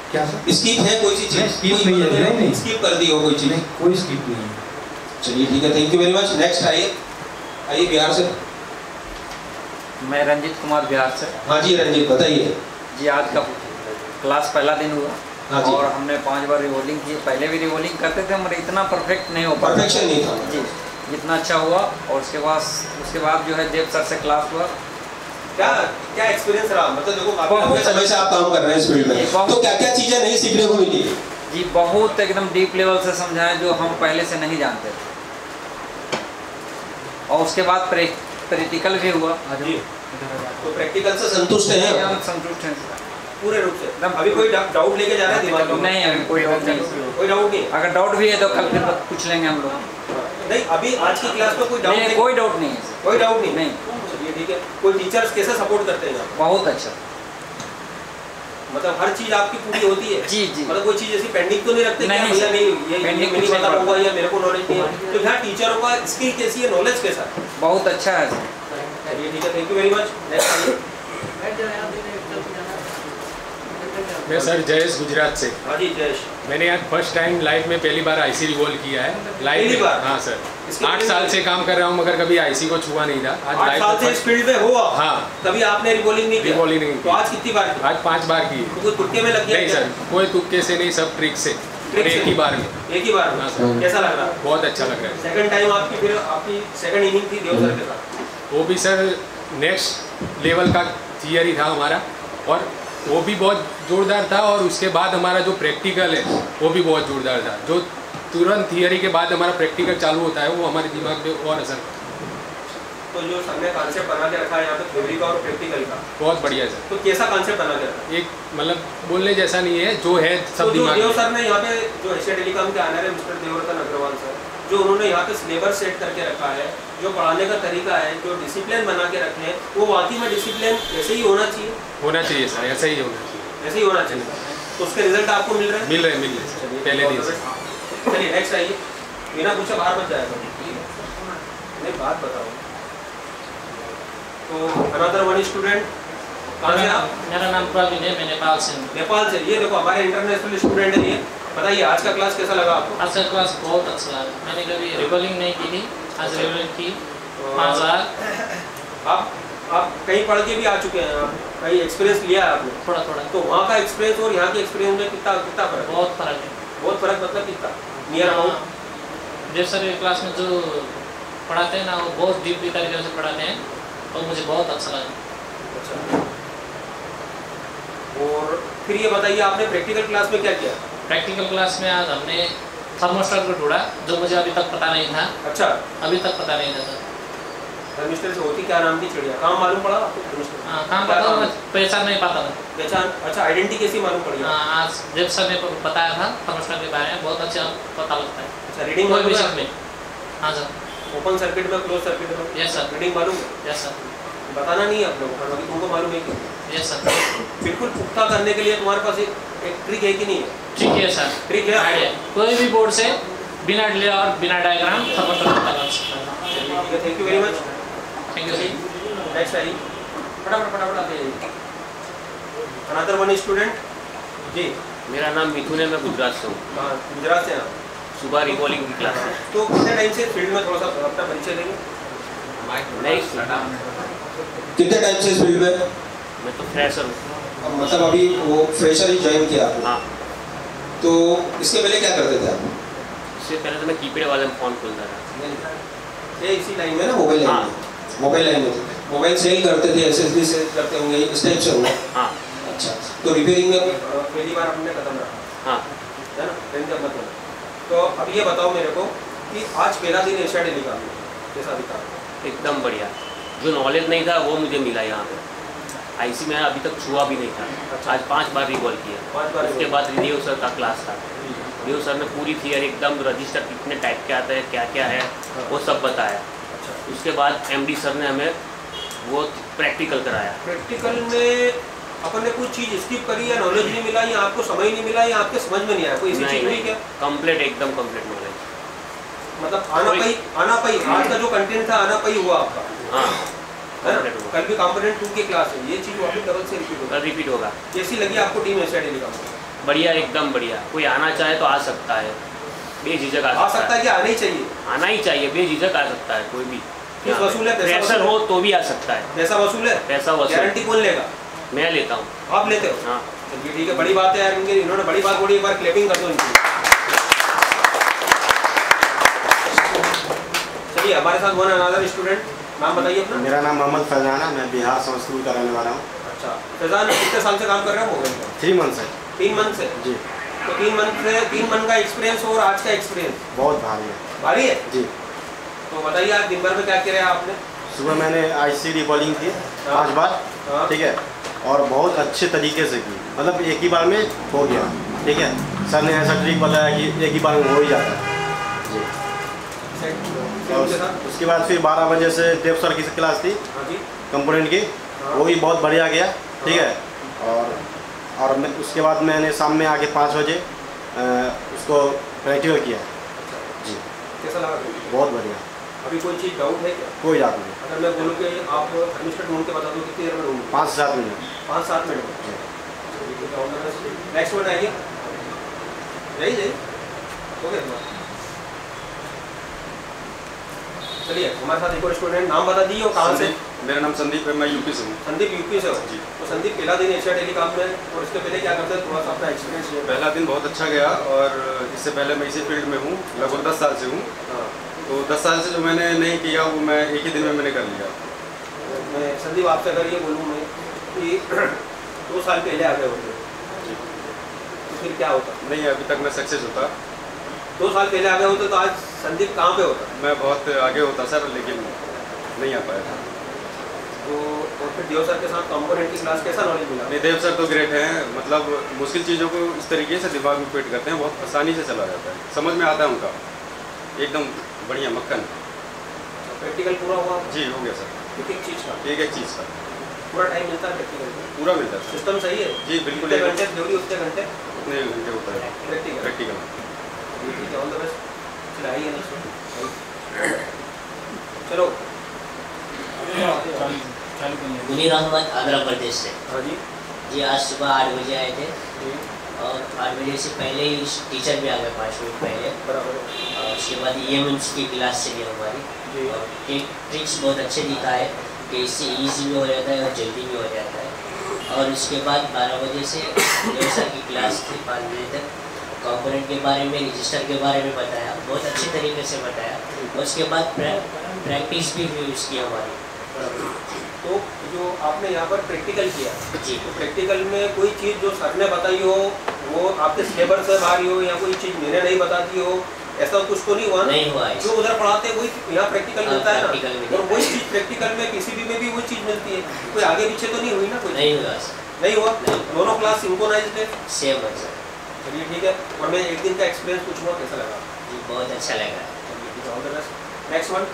क्या सर? स्किप है कोई सी चीज? स्किप नहीं है, नहीं स्किप कर दी हो कोई चीज? कोई स्किप नहीं है। चलिए ठीक है, thank you very much. Next आइए, आइए बिहार से। मैं रंजीत कुमार बिहार से। हाँ जी रंजीत बताइए जी। आज का क्लास पहला दिन हुआ। हाँ जी। और हमने 5 बार रिवॉल्विंग की। पहले भी रिवॉल्विंग करते थे मगर इतना परफेक्ट नहीं हो पाता, परफेक्शन नहीं था जी। जितना अच्छा हुआ। और उसके बाद जो है देव सर से क्लास हुआ। क्या क्या एक्सपीरियंस रहा? मतलब देखो काफी लंबे समय से आप काम कर रहे हैं इस फील्ड में, तो क्या क्या चीजें नहीं सीखने को मिली? जी बहुत एकदम डीप लेवल से समझाएं जो हम पहले से नहीं जानते थे। और उसके बाद प्रैक्टिकल भी हुआ। जी। तो प्रैक्टिकल से संतुष्ट हैं? हम संतुष्ट हैं पूरे रूप से। अभी कोई डाउट लेके जा रहा है दिमाग में? नहीं, अभी कोई डाउट नहीं। कोई डाउट नहीं? अगर डाउट भी है तो कल फिर पूछ लेंगे हम लोग। नहीं, अभी आज की क्लास में कोई डाउट नहीं? कोई डाउट नहीं है। कोई डाउट नहीं? नहीं। चलिए ठीक है। कोई टीचर्स कैसे सपोर्ट करते हैं? बहुत अच्छा। मतलब हर चीज आपकी पूरी होती है? जी जी। मतलब कोई चीज ऐसी पेंडिंग तो नहीं रखते? नहीं, भैया नहीं ये नहीं पता होगा या मेरे को नॉलेज नहीं है। तो यहाँ टीचरों का स्किल कैसी है, नॉलेज कैसा है? बहुत अच्छा है। चलिए ठीक है, thank you very much. Next मैं सर जयेश गुजरात से। हाँ जी जयेश। मैंने आज फर्स्ट टाइम लाइफ में पहली बार आईसी रिवॉल्व किया है लाइफ में। हाँ सर, 8 साल से काम कर रहा हूँ मगर कभी आईसी को छुआ नहीं था। आज 8 साल से इस फील्ड में हो? हाँ। कभी आपने रिवॉल्विंग नहीं किया? रिवॉल्विंग नहीं। तो आज कितनी बार? आज 5 बार की। तो कोई तुक्के में लग गया? नहीं सर, कोई तुक्के से नहीं, सब ट्रिक से। एक ही बार में। एक ही बार में? हाँ सर। कैसा लग रहा है? बहुत अच्छा लग रहा है। सेकंड टाइम आपकी सेकंड इनिंग थी देव सर के साथ। वो भी सर नेक्स्ट लेवल का थियरी था हमारा, और वो भी बहुत जोरदार था। और उसके बाद हमारा जो प्रैक्टिकल है वो भी बहुत जोरदार था। जो तुरंत थियरी के बाद हमारा प्रैक्टिकल चालू होता है वो हमारे दिमाग पे और असर। तो जो हमने कॉन्सेप्ट बना के रखा है यहाँ पे थ्योरी का और प्रैक्टिकल का, बहुत बढ़िया है सर। तो कैसा कॉन्सेप्ट बना के रखा? एक मतलब बोलने जैसा नहीं है, जो है सब दिमाग में। देव सर ने यहाँ पे जो एशिया टेलीकॉम के ऑनर है मिस्टर देवरतन अग्रवाल सर, जो उन्होंने यहाँ पे सिलेबस सेट करके रखा है, जो पढ़ाने का तरीका है, जो डिसिप्लिन बना के रखे हैं, वो वाकई में डिसिप्लिन ऐसे ही होना चाहिए। होना चाहिए सर, ऐसा ही होना चाहिए। ऐसे ही होना चाहिए। तो उसके रिजल्ट आपको मिल रहे हैं? मिल रहे सर, पहले दिन से। चलिए नेक्स्ट आइए। बिना पूछे बाहर मत जाएगा। नहीं बात बताओ। तो अनदर वन स्टूडेंट, कहाँ से आप? मेरा नाम प्रवीण है, मैं नेपाल से हूँ। नेपाल से। ये देखो हमारे इंटरनेशनल स्टूडेंट है ये। बताइए आज का क्लास कैसा लगा आपको? आज का क्लास बहुत अच्छा लगा। मैंने कभी रिवॉल्विंग नहीं की थी, आज रिवॉल्विंग की 5 बार। आप कहीं पढ़ के भी आ चुके हैं, आप कहीं एक्सपीरियंस लिया है आपने? थोड़ा थोड़ा। तो वहाँ का एक्सपीरियंस और यहाँ के एक्सपीरियंस में कितना फर्क? बहुत फर्क है। बहुत फर्क मतलब कितना? Near about? देव सर के क्लास में जो पढ़ाते हैं ना वो बहुत डीपली तरीके से पढ़ाते हैं और मुझे बहुत अच्छा लगा। अच्छा। और फिर ये बताइए आपने प्रैक्टिकल क्लास में क्या किया? प्रैक्टिकल क्लास में आज हमने थर्मोस्टेट को ढूंढा, जो मुझे अभी तक पता नहीं था। अच्छा। अभी तक पता नहीं था सर। थर्मिस्टर से होती क्या नाम थी चिड़िया? काम मालूम पड़ा आपको? हाँ काम पता, पहचान नहीं पाता था। पहचान? अच्छा, आइडेंटिटी कैसी मालूम पड़ी? आज देव सर ने बताया था थर्मोस्टेट के बारे में, बहुत अच्छा पता लगता है। अच्छा, रीडिंग कोई भी मालूम है? में। हाँ सर। ओपन सर्किट में, क्लोज सर्किट में? Yes sir. रीडिंग मालूम है? Yes sir. बताना नहीं है आप लोगों को, तुमको मालूम है कि? Yes sir. बिल्कुल पुख्ता करने के लिए तुम्हारे पास एक ट्रिक है कि नहीं है? ठीक है सर। ट्रिक है आइडिया? कोई भी बोर्ड से बिना डिले और बिना डायग्राम थर्मोस्टेट पता लग सकता है। चलिए ठीक है, thank you very much. Thank you sir. Next आइए, फटाफट आते जाइए। अनदर वन स्टूडेंट जी। मेरा नाम मिथुन है, मैं गुजरात से हूँ। हाँ गुजरात से आप? सुबह रिवॉल्विंग की क्लास है। तो कितने टाइम से फील्ड में थोड़ा सा अपना परिचय लेंगे? नहीं, कितने टाइम से इस फील्ड में? मैं तो फ्रेशर हूँ। मतलब अभी वो फ्रेशर ही ज्वाइन किया आपने? हाँ। तो इसके पहले क्या करते थे आप? इससे पहले तो मैं कीपैड वाले में फ़ोन खोलता था। ये इसी लाइन में ना, मोबाइल लाइन में? मोबाइल लाइन में मोबाइल सेल करते थे, एसएसडी सेल करते होंगे, इस टाइप से होंगे? हाँ। अच्छा, तो रिपेयरिंग में पहली बार हमने कदम रखा? हाँ। है ना, मतलब। तो अब ये बताओ मेरे को कि आज पहला दिन एशिया टेलीकॉम में कैसा दिखा? एकदम बढ़िया। जो नॉलेज नहीं था वो मुझे मिला यहाँ पे। आईसी में अभी तक छुआ भी नहीं था। अच्छा। आज 5 बार रिवॉल्व किया। 5 बार। उसके बाद देव सर का क्लास था। देव सर ने पूरी थियरी एकदम रजिस्टर कितने टाइप के आते हैं, क्या क्या है, वो सब बताया। अच्छा। उसके बाद एमडी सर ने हमें वो प्रैक्टिकल कराया। प्रैक्टिकल में अपन ने कुछ चीज़ स्किप करी या नॉलेज नहीं मिला या आपको समझ नहीं मिला या आपके समझ में नहीं आया, कोई ऐसी चीज़ नहीं? क्या कंप्लीट, एकदम कंप्लीट नॉलेज, मतलब आना पाई आज का जो कंटेंट था आना पाई हुआ आपका? हाँ। कल भी कंपोनेंट 2 की क्लास है, ये चीज़ वापस डबल से रिपीट होगा? रिपीट होगा। कैसी लगी आपको टीम एशिया टेलीकॉम? बढ़िया, एकदम बढ़िया। कोई आना चाहे तो आ सकता है, बेझिझक आ सकता है कि आना ही चाहिए? आना ही चाहिए, बेझिझक आ सकता है कोई भी। फीस वसूल है? प्रेशर हो तो भी आ सकता है। पैसा वसूल है? पैसा वसूल। गारंटी कौन लेगा? मैं लेता हूँ। आप लेते हो? हाँ। चलिए ठीक है, बड़ी बात है यार, इन्होंने बड़ी बात बोली, एक बार क्लैपिंग कर दो इनकी। चलिए हमारे साथ वन अनदर स्टूडेंट, नाम बताइए अपना। मेरा नाम मोहम्मद फैजान है, मैं बिहार समस्तीपुर का रहने वाला हूँ। अच्छा फैजान, कितने साल से काम कर रहे हो? 3 मंथ से। 3 मंथ से? जी। तो 3 मंथ का एक्सपीरियंस और आज का एक्सपीरियंस बहुत भारी है। भारी है जी। तो बताइए आज दिन भर में क्या किया आपने? सुबह मैंने IC रिबॉलिंग की 5 बार, ठीक है, और बहुत अच्छे तरीके से की, मतलब एक ही बार में हो गया, ठीक है। सर ने ऐसा ट्रिक बताया कि एक ही बार में हो ही जाता है जी। और उसके बाद फिर 12 बजे से देव सर की क्लास थी कंपोनेंट की, वो भी बहुत बढ़िया गया, ठीक है। और मैं उसके बाद मैंने शाम में आके 5 बजे उसको प्रैक्टिकल किया जी। कैसा लगा? बहुत बढ़िया। अभी कोई चीज़ डाउट है क्या? कोई डाउट नहीं। अगर मैं बोलूँ कि आप थर्मिस्टर ढूंढ के बता दो कितनी देर में ढूंढूँ? 5 से 7 मिनट। 5-7 मिनट में। नेक्स्ट वन आइए। यही हो गया तुम्हारा? चलिए हमारे साथ एक और स्टूडेंट, नाम बता दीजिए और कहाँ से? मेरा नाम संदीप है, मैं यूपी से हूँ। संदीप यूपी से हो जी। तो संदीप पहला दिन एशिया टेलीकॉम में, और इसके पहले क्या करते हैं, थोड़ा सा अपना एक्सपीरियंस है। पहला दिन बहुत अच्छा गया, और इससे पहले मैं इसी फील्ड में हूँ, लगभग 10 साल से हूँ। तो 10 साल से जो मैंने नहीं किया वो मैं एक ही दिन में मैंने कर लिया। मैं संदीप आपसे अगर ये बोलूँ मैं कि 2 साल पहले आ गए होते तो फिर क्या होता? नहीं, अभी तक मैं सक्सेस होता। 2 साल पहले आ गए होते तो आज संदीप कहाँ पे होता? मैं बहुत आगे होता सर, लेकिन नहीं आ पाया था। तो और फिर देव सर के साथ कंपोनेंट की क्लास कैसा नॉलेज मिला? नहीं, देव सर तो ग्रेट हैं, मतलब मुश्किल चीज़ों को इस तरीके से दिमाग में फिट करते हैं, बहुत आसानी से चला जाता है, समझ में आता है उनका, एकदम बढ़िया मक्खन। प्रैक्टिकल पूरा हुआ? जी हो गया सर। एक चीज़ का? एक चीज़ का पूरा टाइम मिलता है प्रैक्टिकल? पूरा मिलता है। सिस्टम सही है? जी बिल्कुल। कितने घंटे थ्योरी, उतने घंटे होता है प्रैक्टिकल। ठीक है, ऑल द बेस्ट। चलाइए नहीं, चलो। मुनीर अहमद आगरा प्रदेश से। हाँ जी। जी आज सुबह 8 बजे आए थे, और 8 बजे से पहले ही टीचर भी आ गए 5 मिनट पहले। और उसके बाद EMMs की क्लास चली हमारी, और ट्रिक्स बहुत अच्छे दिखाए कि इससे ईजी भी हो जाता है और जल्दी भी हो जाता है। और उसके बाद 12 बजे से देव सर की क्लास थी 5 बजे तक, कंपोनेंट के बारे में, रजिस्टर के बारे में बताया, बहुत अच्छे तरीके से बताया। उसके बाद प्रैक्टिस भी हुई उसकी हमारी। तो जो आपने यहाँ पर प्रैक्टिकल किया जी, तो प्रैक्टिकल में कोई चीज़ जो सर ने बताई हो वो आपके सिलेबस से बाहर हो, या कोई चीज़ मैंने नहीं बता दी हो, ऐसा कुछ तो नहीं हुआ? नहीं हुआ। जो उधर पढ़ाते हैं वही यहाँ प्रैक्टिकल मिलता है ना, और वही चीज़ प्रैक्टिकल में PCB में भी वही चीज़ मिलती है, कोई आगे पीछे तो नहीं हुई ना? कोई नहीं हुआ। नहीं हुआ? दोनों क्लास सिंक्रोनाइज्ड है? सेम है सर। चलिए ठीक है, और मैं एक दिन का एक्सपीरियंस पूछूंगा, कैसा लगा? जी बहुत अच्छा लगा। All the best. Next one.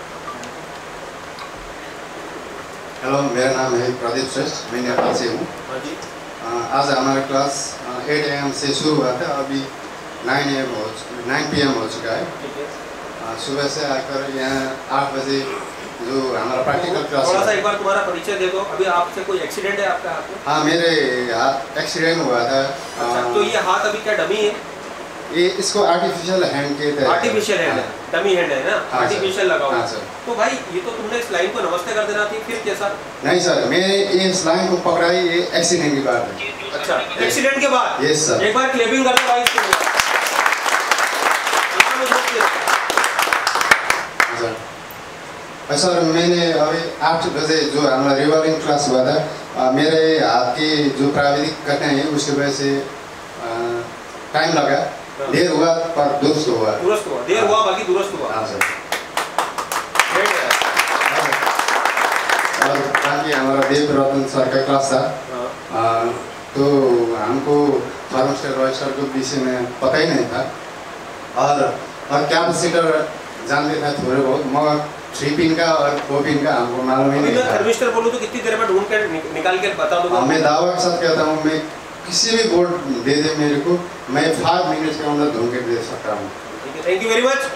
Hello, मेरा नाम है प्रदीप श्रेष्ठ, मैं नेपाल से हूँ। हाँ जी। आज हमारा क्लास 8 AM से शुरू हुआ था, अभी 9 PM हो चुका है। सुबह से आकर यहाँ 8 बजे जो हमारा प्रैक्टिकल क्लास। थोड़ा सा एक बार तुम्हारा परिचय दे दो। अभी आपसे कोई एक्सीडेंट है आपका हाथ में? हाँ, मेरे हाथ एक्सीडेंट हुआ था। अच्छा, तो ये हाथ अभी क्या डमी है? ये इसको आर्टिफिशियल हैंड के थे। आर्टिफिशियल हैंड है, डमी हैंड है ना? आर्टिफिशियल लगा हुआ। हाँ सर। तो भाई ये तो तुमने इस लाइन को नमस्ते कर देना थी, फिर कैसा? नहीं सर, मैंने इस लाइन को पकड़ाई ये एक्सीडेंट के बाद। अच्छा, एक्सीडेंट के बाद? Yes sir. एक बार क्लेपिंग कर दो भाई इसके लिए। सर मैंने अभी 8 बजे जो हमारा रिवॉल्विंग क्लास हुआ था, मेरे हाथ की जो प्राविधिक कठिनाई है उसकी वजह से टाइम लगा, देर हुआ पर दुरुस्त हुआ। दुरुस्त हुआ, देर हुआ बाकी दुरुस्त हुआ। हाँ सर। और बाकी हमारा देव रतन सर का क्लास था, तो हमको थर्मिस्टर रजिस्टर के विषय में पता ही नहीं था, और कैपेसिटर जानते थे थोड़े बहुत, मगर 3 पिन का और 4 पिन का हमको मालूम ही नहीं था। थर्मिस्टर बोलूँ तो कितनी देर में ढूंढ कर निकाल के बता दूंगा? मैं दावा के साथ कहता हूँ, मैं किसी भी बोर्ड दे दे मेरे को, मैं 5 मिनट के अंदर ढूंढ के दे सकता हूँ। Thank you very much.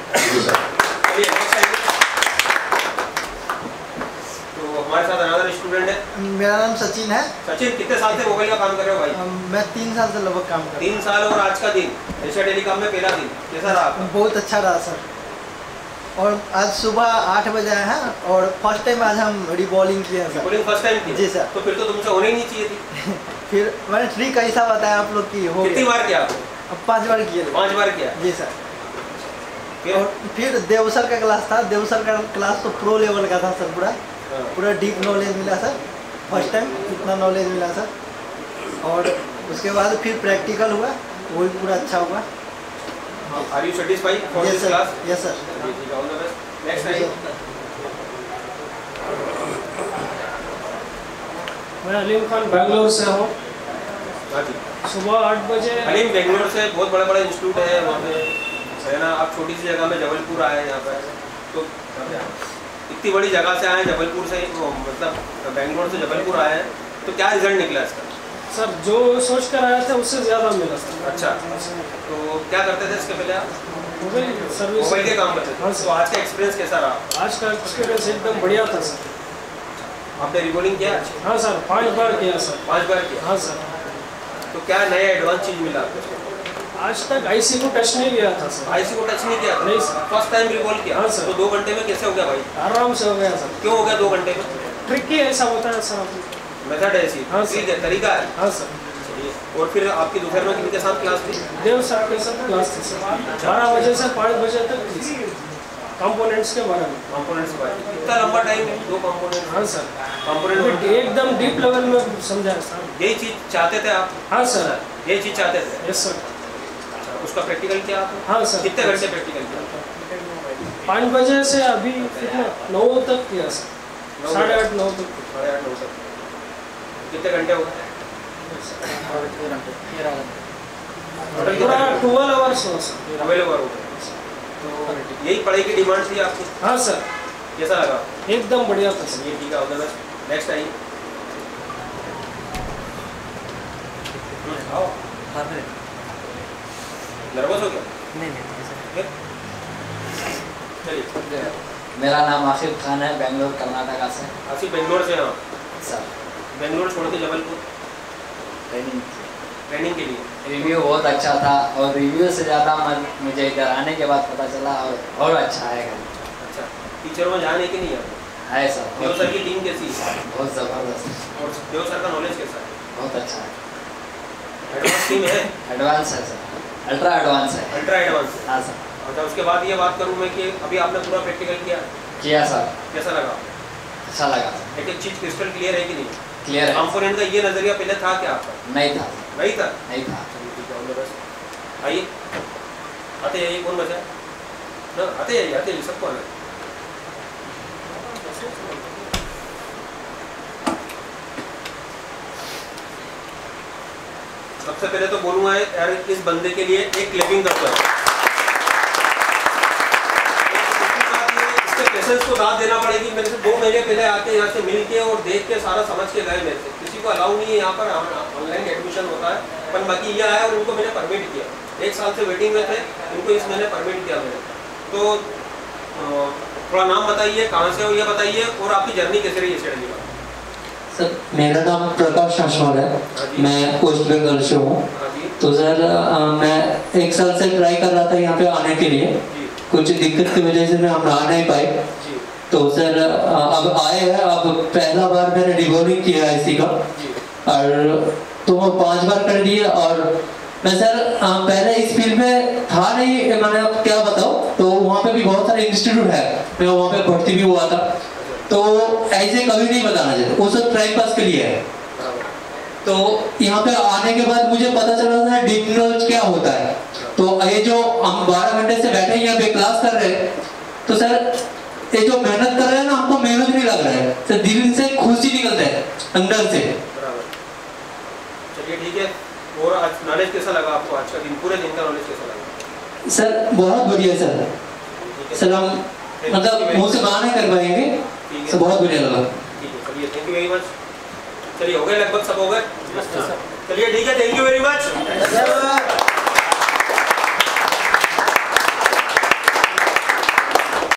तो हमारे साथ अनदर स्टूडेंट है, मेरा नाम सचिन है। सचिन, कितने साल से मोबाइल का काम कर रहे हो भाई? मैं 3 साल से लगभग काम कर रहा हूँ। 3 साल। और आज का दिन एशिया टेलीकॉम में पहला दिन कैसा रहा आपका? बहुत अच्छा रहा सर। और आज सुबह 8 बजे आए हैं और फर्स्ट टाइम आज हम रिबॉलिंग किए हैं सर। रिबॉलिंग फर्स्ट टाइम की? जी सर। तो फिर तो तुमसे होने ही नहीं चाहिए थी। फिर मैंने ट्रिक ऐसा बताया आप लोग की हो कितनी बार किया आपने? अब 5 बार किए। 5 बार किया? जी सर। और फिर देवसर का क्लास था। देवसर का क्लास तो प्रो लेवल का था सर। पूरा डीप नॉलेज मिला सर। फर्स्ट टाइम इतना नॉलेज मिला सर। और उसके बाद फिर प्रैक्टिकल हुआ, वो भी पूरा अच्छा हुआ। Are you satisfied for this class? Yes sir. All the best. Next time. मैं अलीम खान बेंगलोर से हूँ। सुबह 8 बजे। अलीम, बेंगलोर से बहुत बड़ा बड़ा इंस्टीट्यूट है वहाँ पे, है ना? आप छोटी सी जगह में जबलपुर आए हैं यहाँ पर, तो इतनी बड़ी जगह से आए हैं जबलपुर से, मतलब बेंगलोर से जबलपुर आए हैं, तो क्या रिजल्ट निकला इसका? सर जो सोच कर आया था उससे ज़्यादा मिला सर। अच्छा, तो क्या करते थे इसके पहले आप? Mobile service. मोबाइल के काम करते थे। हाँ, तो आज का एक्सपीरियंस कैसा रहा? आज का एक्सपीरियंस एकदम बढ़िया था सर। आपने रिबॉलिंग किया? हाँ सर, 5 बार किया सर। 5 बार किया? हाँ सर। तो क्या नया एडवांस चीज़ मिला आपको? आज तक आईसी को टच नहीं किया था सर। आईसी को टच नहीं किया था? नहीं सर। फर्स्ट टाइम रिबॉल किया? हाँ सर। तो 2 घंटे में कैसे हो गया भाई? आराम से हो गया सर। क्यों हो गया 2 घंटे में? ट्रिक ही ऐसा होता है सर। मेथड ऐसी? हाँ सर। तरीका है? हाँ सर। और फिर आपकी दोपहर में किनके साथ क्लास थी? देव सर के साथ क्लास थी सर। 12 बजे से 5 बजे तक थी। कंपोनेंट्स के बारे में। कंपोनेंट्स के बारे में इतना लंबा टाइम है? 2 कंपोनेंट? हाँ सर। कंपोनेंट एकदम डीप लेवल में समझा है सर। यही चीज़ चाहते थे आप? हाँ सर। यही चीज़ चाहते थे? Yes sir. उसका प्रैक्टिकल किया आपने? हाँ सर। कितने घंटे प्रैक्टिकल किया? 5 बजे से अभी कितना 9 तक किया सर। 8:30 9 तक। 8:30 9 तक। कितने घंटे हो गए? पूरा 12 आवर्स हो सर। 12 आवर हो गए। तो यही पढ़ाई की डिमांड थी आपकी? हाँ सर। कैसा लगा? एकदम बढ़िया था सर। ये ठीक है, ऑल द बेस्ट। नेक्स्ट आइए। आओ। नर्वस हो गया? नहीं। चलिए। मेरा नाम आसिफ खान है, बेंगलोर कर्नाटका से। आसिफ बेंगलोर से? हाँ सर। बेंगलोर छोड़ के जबलपुर ट्रेनिंग के लिए? रिव्यू बहुत अच्छा था और रिव्यू से ज़्यादा मुझे इधर आने के बाद पता चला और अच्छा आएगा। अच्छा, टीचरों में जान है कि नहीं है? है सर। देव सर की टीम कैसी है? बहुत ज़बरदस्त। और देव सर का नॉलेज कैसा है? बहुत अच्छा है। एडवांस टीम है? एडवांस है सर, अल्ट्रा एडवांस है। Ultra advance? हाँ सर। अच्छा, उसके बाद ये बात करूँ मैं कि अभी आपने पूरा प्रैक्टिकल किया सर। कैसा लगा? अच्छा लगा। एक एक चीज़ क्रिस्टल क्लियर है कि नहीं? क्लियर है। कंपोनेंट का ये नज़रिया पहले था क्या आपका? नहीं था। नहीं था? नहीं था। आइए, आते आइए। कौन बचा है? ना, आते आइए सबको आना। सबसे पहले तो बोलूँगा यार, इस बंदे के लिए एक क्लैपिंग करता है। पेशेंस को दाद देना पड़ेगी। मेरे से 2 महीने पहले आके यहाँ से मिल के और देख के सारा समझ के गए। मेरे से किसी को अलाउ नहीं है यहाँ पर, ऑनलाइन एडमिशन होता है, पर बाकी ये आया और उनको मैंने परमिट किया। 1 साल से वेटिंग में थे, उनको इस महीने परमिट किया मैंने। तो थोड़ा नाम बताइए, कहाँ से हो ये बताइए, और आपकी जर्नी कैसे रही है? सर मेरा नाम प्रकाश आशवाल है, मैं वेस्ट बंगाल से हूँ। तो सर मैं 1 साल से ट्राई कर रहा था यहाँ पे आने के लिए, कुछ दिक्कत की वजह से मैं हम आ नहीं पाए। तो सर अब आए हैं। अब पहला बार मैंने रिबॉलिंग किया है इसी का, और तो वो 5 बार कर दिए। और मैं सर पहले इस फील्ड में था नहीं, मैंने अब क्या बताऊँ, तो वहाँ पे भी बहुत सारे इंस्टीट्यूट है, मैं वहाँ पे भर्ती भी हुआ था। तो ऐसे कभी नहीं बताना चाहिए, वो सब टाइम पास के लिए है। तो यहाँ पे आने के बाद मुझे पता चला था डीप नॉलेज क्या होता है। तो ये जो हम 12 घंटे से बैठे यहाँ पे क्लास कर रहे हैं, तो सर ये जो मेहनत कर रहे हैं ना, हमको मेहनत नहीं लग रहा है सर, दिल से खुशी निकलता है अंदर से। चलिए ठीक है। और आज नॉलेज कैसा लगा आपको? आज का दिन, पूरे दिन का नॉलेज कैसा लगा? सर बहुत बढ़िया सर हम मतलब मुँह से बयान नहीं कर पाएंगे सर, बहुत बढ़िया लगा। ठीक है, चलिए थैंक यू वेरी मच। चलिए हो गए लगभग सब हो गए? चलिए ठीक है, थैंक यू वेरी मच।